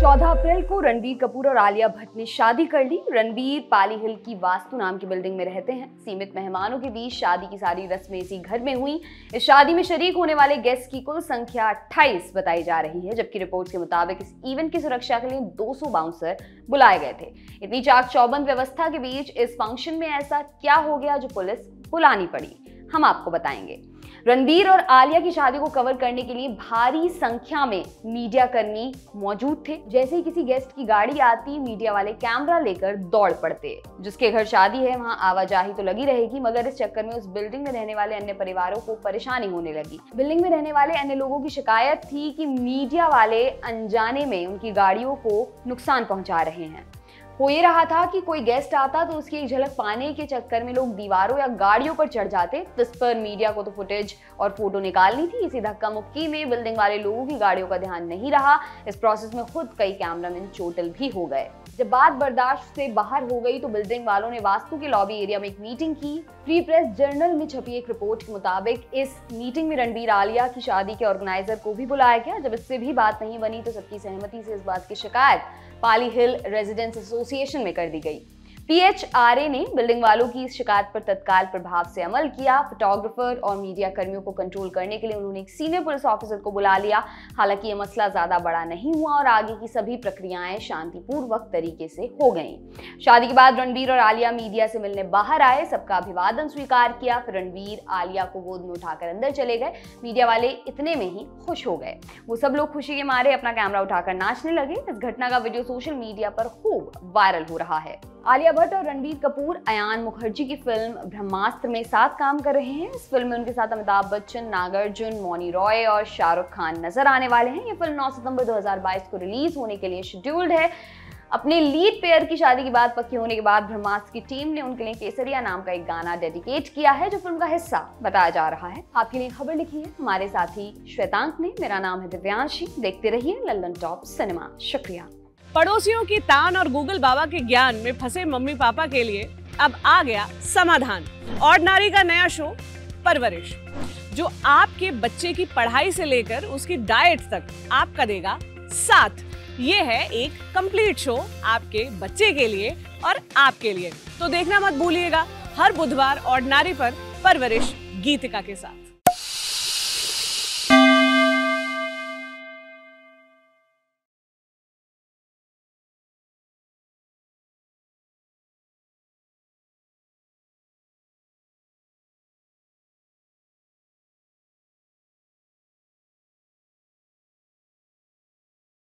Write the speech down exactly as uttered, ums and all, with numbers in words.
चौदह अप्रैल को रणबीर कपूर और आलिया भट्ट ने शादी कर ली। रणबीर पाली हिल की वास्तु नाम की बिल्डिंग में रहते हैं। सीमित मेहमानों के बीच शादी की सारी रस्में इसी घर में हुई। इस शादी में शरीक होने वाले गेस्ट की कुल संख्या अट्ठाईस बताई जा रही है, जबकि रिपोर्ट्स के मुताबिक इस इवेंट की सुरक्षा के लिए दो सौ बाउंसर बुलाए गए थे। इतनी चाक चौबंद व्यवस्था के बीच इस फंक्शन में ऐसा क्या हो गया जो पुलिस बुलानी पड़ी, हम आपको बताएंगे। रणबीर और आलिया की शादी को कवर करने के लिए भारी संख्या में मीडिया कर्मी मौजूद थे। जैसे ही किसी गेस्ट की गाड़ी आती, मीडिया वाले कैमरा लेकर दौड़ पड़ते। जिसके घर शादी है वहां आवाजाही तो लगी रहेगी, मगर इस चक्कर में उस बिल्डिंग में रहने वाले अन्य परिवारों को परेशानी होने लगी। बिल्डिंग में रहने वाले अन्य लोगों की शिकायत थी कि मीडिया वाले अनजाने में उनकी गाड़ियों को नुकसान पहुंचा रहे हैं। हो ये रहा था कि कोई गेस्ट आता तो उसकी एक झलक पाने के चक्कर में लोग दीवारों या गाड़ियों पर चढ़ जाते। इस पर मीडिया को तो फुटेज और फोटो निकालनी थी। इसी धक्का मुक्की में बिल्डिंग वाले लोगों की गाड़ियों का ध्यान नहीं रहा। इस प्रोसेस में खुद कई कैमरामैन चोटिल भी हो गए। जब बात बर्दाश्त से बाहर हो गई तो बिल्डिंग वालों ने वास्तु के लॉबी एरिया में एक मीटिंग की। फ्री प्रेस जर्नल में छपी एक रिपोर्ट के मुताबिक इस मीटिंग में रणबीर आलिया की शादी के ऑर्गेनाइजर को भी बुलाया गया। जब इससे भी बात नहीं बनी तो सबकी सहमति से इस बात की शिकायत पाली हिल रेजिडेंट्स एसोसिएशन में कर दी गई। पीएचआरए ने बिल्डिंग वालों की इस शिकायत पर तत्काल प्रभाव से अमल किया। फोटोग्राफर और मीडिया कर्मियों को कंट्रोल करने के लिए उन्होंने एक सीनियर पुलिस ऑफिसर को बुला लिया। हालांकि ये मसला ज्यादा बड़ा नहीं हुआ और आगे की सभी प्रक्रियाएं शांतिपूर्वक तरीके से हो गईं। शादी के बाद रणबीर और आलिया मीडिया से मिलने बाहर आए, सबका अभिवादन स्वीकार किया। फिर रणबीर आलिया को गोद में उठाकर अंदर चले गए। मीडिया वाले इतने में ही खुश हो गए। वो सब लोग खुशी के मारे अपना कैमरा उठाकर नाचने लगे। इस घटना का वीडियो सोशल मीडिया पर खूब वायरल हो रहा है। आलिया भट्ट और रणबीर कपूर अयान मुखर्जी की फिल्म ब्रह्मास्त्र में साथ काम कर रहे हैं। इस फिल्म में उनके साथ अमिताभ बच्चन, नागार्जुन, मौनी रॉय और शाहरुख खान नजर आने वाले हैं। ये फिल्म नौ सितंबर दो हज़ार बाईस को रिलीज होने के लिए शेड्यूल्ड है। अपने लीड पेयर की शादी की बात पक्की होने के बाद ब्रह्मास्त्र की टीम ने उनके लिए केसरिया नाम का एक गाना डेडिकेट किया है, जो फिल्म का हिस्सा बताया जा रहा है। आपके लिए खबर लिखी है हमारे साथी श्वेतांक ने। मेरा नाम है दिव्यांशी। देखते रहिए लल्लन टॉप सिनेमा। शुक्रिया। पड़ोसियों की तान और गूगल बाबा के ज्ञान में फंसे मम्मी पापा के लिए अब आ गया समाधान। ऑर्डिनरी का नया शो परवरिश, जो आपके बच्चे की पढ़ाई से लेकर उसकी डाइट तक आपका देगा साथ। ये है एक कंप्लीट शो आपके बच्चे के लिए और आपके लिए। तो देखना मत भूलिएगा हर बुधवार ऑर्डिनरी पर परवरिश गीतिका के साथ।